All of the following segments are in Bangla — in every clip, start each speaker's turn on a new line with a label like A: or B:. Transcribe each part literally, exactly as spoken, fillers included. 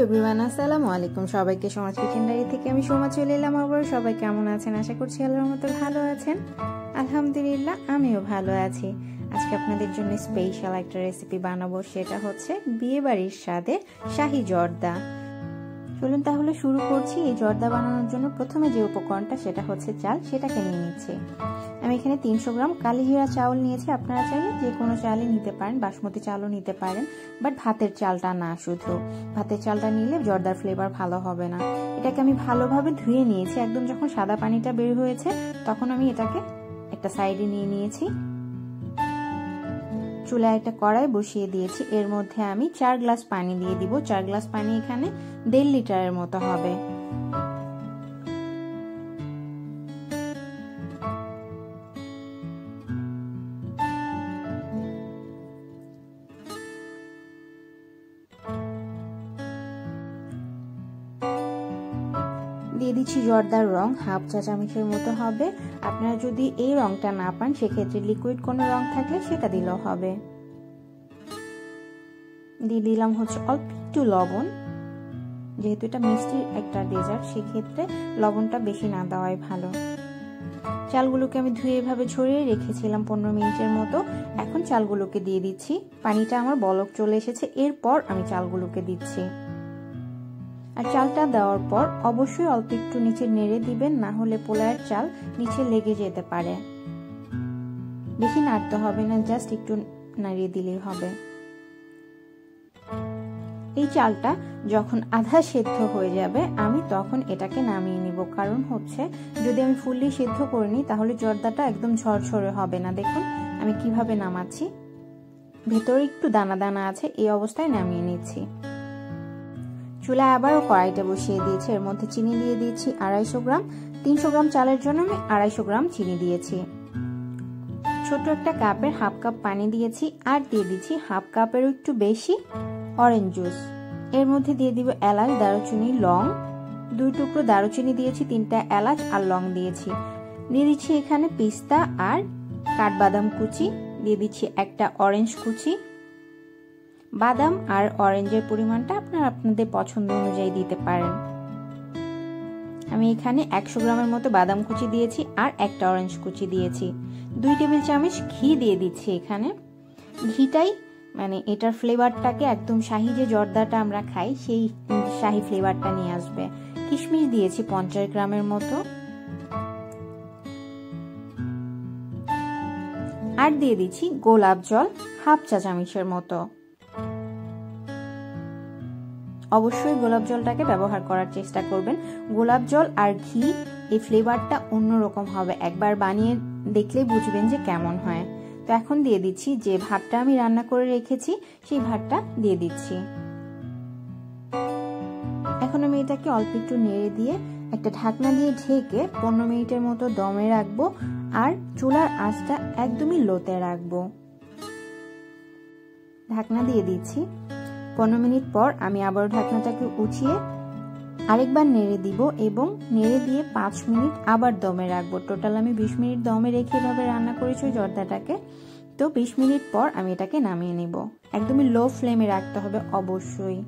A: এভরিওয়ান, আসসালামু আলাইকুম। সবাইকে সমাজ কিচেন ডায়েরি থেকে আমি সুমা চলে এলাম। আবার সবাই কেমন আছেন? আশা করছি আল্লাহর মতো ভালো আছেন। আলহামদুলিল্লাহ, আমিও ভালো আছি। আজকে আপনাদের জন্য স্পেশাল একটা রেসিপি বানাবো, সেটা হচ্ছে বিয়ে বাড়ির স্বাদের শাহি জর্দা। চলুন তাহলে শুরু করছি। এই জর্দা বানানোর জন্য প্রথমে যে উপকরণটা সেটা হচ্ছে চাল, সেটাকে নিয়ে নিচ্ছি। আমি এখানে তিনশো গ্রাম কালিজিরা চাউল নিয়েছি। আপনারা চাইলে যে কোনো চালই নিতে পারেন, বাসমতি চালও নিতে পারেন, বাট ভাতের চালটা না, শুধু ভাতের চালটা নিলে জর্দার ফ্লেভার ভালো হবে না। এটাকে আমি ভালোভাবে ধুয়ে নিয়েছি। একদম যখন সাদা পানিটা বের হয়েছে তখন আমি এটাকে একটা সাইডে নিয়ে নিয়েছি। চুলায় একটা কড়াই বসিয়ে দিয়েছি। এর মধ্যে আমি চার গ্লাস পানি দিয়ে দিব। চার গ্লাস পানি এখানে দেড় লিটারের মতো হবে। দিয়ে দিচ্ছি জর্দার রং, হাফ চা চামচের মতো হবে। আপনারা যদি এই রংটা না পান, সেক্ষেত্রে লিকুইড কোনো রং থাকলে সেটা দিলেও হবে। দিয়ে দিলাম হচ্ছে অল্প একটু লবণ। যেহেতু এটা মিষ্টির একটা ডেজার্ট, সেক্ষেত্রে লবণটা বেশি না দেওয়াই ভালো। চালগুলোকে আমি ধুয়ে এভাবে ঝরিয়ে রেখেছিলাম পনেরো মিনিটের মতো। এখন চালগুলোকে দিয়ে দিচ্ছি। পানিটা আমার বলক চলে এসেছে। এরপর আমি চালগুলোকে দিচ্ছি। আর চালটা দেওয়ার পর অবশ্যই অল্প একটু নিচে নেড়ে দিবেন, না হলে পোলাওয়ের চাল নিচে লেগে যেতে পারে। বেশি নাড়তে হবে না, জাস্ট একটু নাড়িয়ে দিলেই হবে। এই চালটা যখন আধা সেদ্ধ হয়ে যাবে, আমি তখন এটাকে নামিয়ে নিব। কারণ হচ্ছে যদি আমি ফুললি সেদ্ধ করে নিই, তাহলে জর্দাটা একদম ঝরঝরে হবে না। দেখুন আমি কিভাবে নামাচ্ছি, ভেতরে একটু দানা দানা আছে। এই অবস্থায় নামিয়ে নিচ্ছি। চুলায় আবারও কড়াইটা বসিয়ে দিয়েছি। এর মধ্যে চিনি দিয়ে দিয়েছি আড়াইশো গ্রাম। তিনশো গ্রাম চালের জন্য আমি আড়াইশো গ্রাম চিনি দিয়েছি। ছোট একটা কাপের হাফ কাপ পানি দিয়েছি। আর দিয়ে দিচ্ছি হাফ কাপেরও একটু বেশি অরেঞ্জ জুস। এর মধ্যে দিয়ে দিব এলাচ, দারুচিনি, লং। দুই টুকরো দারুচিনি দিয়েছি, তিনটা এলাচ আর লং দিয়েছি। দিয়ে দিচ্ছি এখানে পিস্তা আর কাঠবাদাম কুচি। দিয়ে দিচ্ছি একটা অরেঞ্জ কুচি। বাদাম আর অরেঞ্জের পরিমাণটা আপনারা আপনাদের পছন্দ অনুযায়ী দিতে পারেন। আমি এখানে একশো গ্রামের মতো বাদাম কুচি দিয়েছি আর একটা অরেঞ্জ কুচি দিয়েছি। দুই টেবিল চামচ ঘি দিয়ে দিচ্ছি এখানে। ঘিটাই মানে এটার ফ্লেভারটাকে একদম শাহি যে জর্দাটা আমরা খাই, সেই শাহি ফ্লেভারটা নিয়ে আসবে। কিশমিশ দিয়েছি পঞ্চাশ গ্রামের মতো। আর দিয়ে দিচ্ছি গোলাপ জল হাফ চা চামচের মতো। অবশ্যই গোলাপ জলটাকে ব্যবহার করার চেষ্টা করবেন। গোলাপ জল আর ঘি, এই ফ্লেভারটা অন্যরকম হবে। একবার বানিয়ে দেখলেই বুঝবেন যে কেমন হয়। তো এখন দিয়ে দিচ্ছি যে ভাতটা আমি রান্না করে রেখেছি, সেই ভাতটা দিয়ে দিচ্ছি। এখন আমি এটাকে অল্প একটু নেড়ে দিয়ে একটা ঢাকনা দিয়ে ঢেকে পনেরো মিনিটের মতো দমে রাখবো। আর চুলার আঁচটা একদমই লোতে রাখবো। ঢাকনা দিয়ে দিচ্ছি। পনেরো মিনিট পর আমি আবার ঢাকনাটাকে উঠিয়ে আরেকবার নেড়ে দিব এবং নেড়ে দিয়ে পাঁচ মিনিট আবার দমে রাখবো। টোটাল আমি বিশ মিনিট দমে রেখে এভাবে রান্না করেছি জর্দাটাকে। তো বিশ মিনিট পর আমি এটাকে নামিয়ে নিব। একদমই লো ফ্লেমে রাখতে হবে অবশ্যই।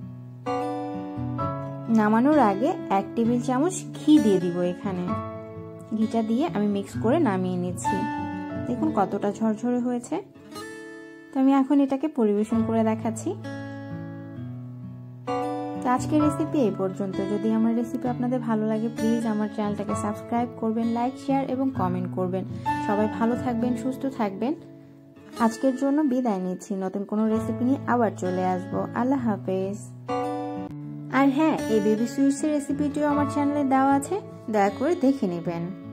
A: নামানোর আগে এক টেবিল চামচ ঘি দিয়ে দিব এখানে। ঘিটা দিয়ে আমি মিক্স করে নামিয়ে নিচ্ছি। দেখুন কতটা ঝরঝরে হয়েছে। তো আমি এখন এটাকে পরিবেশন করে দেখাচ্ছি। আজকের রেসিপি এই পর্যন্ত। যদি আমার রেসিপি আপনাদের ভালো লাগে, প্লিজ আমার চ্যানেলটাকে সাবস্ক্রাইব করবেন, লাইক, শেয়ার এবং কমেন্ট করবেন। সবাই ভালো থাকবেন, সুস্থ থাকবেন। আজকের জন্য বিদায় নিচ্ছি। নতুন কোনো রেসিপি নিয়ে আবার চলে আসবো। আল্লাহ হাফেজ। আর হ্যাঁ, এই বেবি সুইটসের রেসিপিটিও আমার চ্যানেলে দেওয়া আছে, দয়া করে দেখে নেবেন।